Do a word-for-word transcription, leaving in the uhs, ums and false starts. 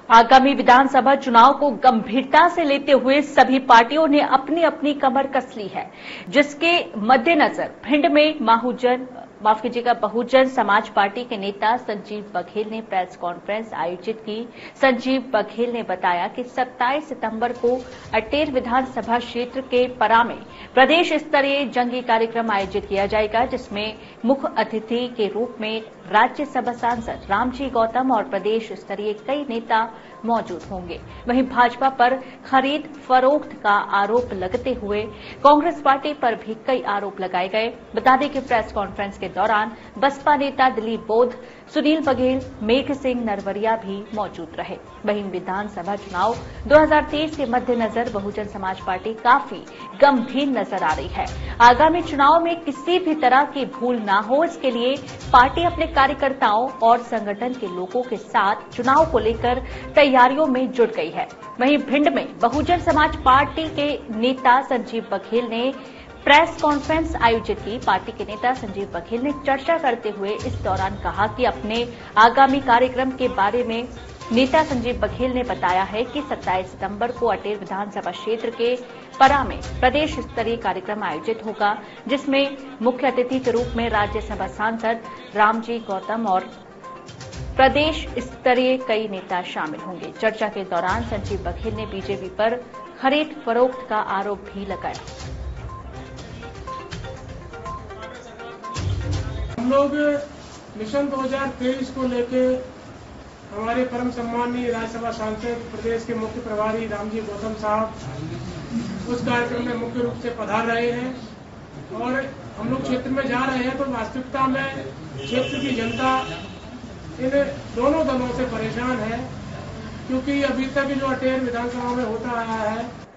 आगामी विधानसभा चुनाव को गंभीरता से लेते हुए सभी पार्टियों ने अपनी अपनी कमर कस ली है, जिसके मद्देनजर भिंड में माहूजन माफ कीजिएगा बहुजन समाज पार्टी के नेता संजीव बघेल ने प्रेस कॉन्फ्रेंस आयोजित की। संजीव बघेल ने बताया कि सत्ताईस सितंबर को अटेर विधानसभा क्षेत्र के परा में प्रदेश स्तरीय जंगी कार्यक्रम आयोजित किया जाएगा, जिसमें मुख्य अतिथि के रूप में राज्यसभा सांसद रामजी गौतम और प्रदेश स्तरीय कई नेता मौजूद होंगे। वहीं भाजपा पर खरीद फरोख्त का आरोप लगते हुए कांग्रेस पार्टी पर भी कई आरोप लगाए गए। बता दें कि प्रेस कॉन्फ्रेंस के दौरान बसपा नेता दिलीप बोध, सुनील बघेल, मेघ सिंह नरवरिया भी मौजूद रहे। वहीं विधानसभा चुनाव दो हज़ार तेईस के मद्देनजर बहुजन समाज पार्टी काफी गंभीर नजर आ रही है। आगामी चुनाव में किसी भी तरह की भूल न हो, इसके लिए पार्टी अपने कार्यकर्ताओं और संगठन के लोगों के साथ चुनाव को लेकर तैयारियों में जुट गई है। वहीं भिंड में बहुजन समाज पार्टी के नेता संजीव बघेल ने प्रेस कॉन्फ्रेंस आयोजित की। पार्टी के नेता संजीव बघेल ने चर्चा करते हुए इस दौरान कहा कि अपने आगामी कार्यक्रम के बारे में नेता संजीव बघेल ने बताया है कि सत्ताईस सितंबर को अटेर विधानसभा क्षेत्र के परा में प्रदेश स्तरीय कार्यक्रम आयोजित होगा, जिसमें मुख्य अतिथि के रूप में राज्यसभा सांसद रामजी गौतम और प्रदेश स्तरीय कई नेता शामिल होंगे। चर्चा के दौरान संजीव बघेल ने बीजेपी पर खरीद फरोख्त का आरोप भी लगाया। हम लोग मिशन दो हज़ार तेईस को लेके हमारे परम सम्मानीय राज्यसभा सांसद प्रदेश के मुख्य प्रभारी रामजी गौतम साहब उस कार्यक्रम में मुख्य रूप से पधार रहे हैं और हम लोग क्षेत्र में जा रहे हैं। तो वास्तविकता में क्षेत्र की जनता इन दोनों दलों से परेशान है, क्योंकि अभी तक जो अटेर विधानसभा में होता आया है